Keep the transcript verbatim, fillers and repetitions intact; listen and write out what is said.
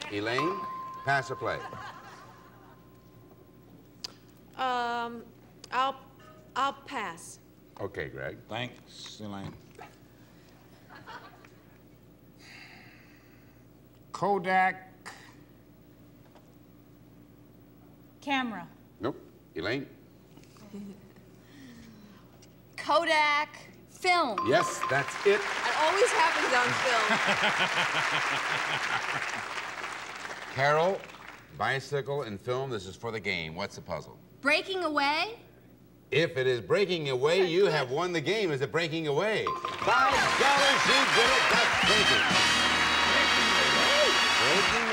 Elaine, pass or play? Um, I'll, I'll pass. Okay, Greg. Thanks, Elaine. Kodak. Camera. Nope. Elaine? Kodak film. Yes, that's it. It always happens on film. Carol, bicycle and film, this is for the game. What's the puzzle? Breaking away. If it is breaking away, you have won the game. Is it breaking away? Five dollars, you get it. That's breaking. Breaking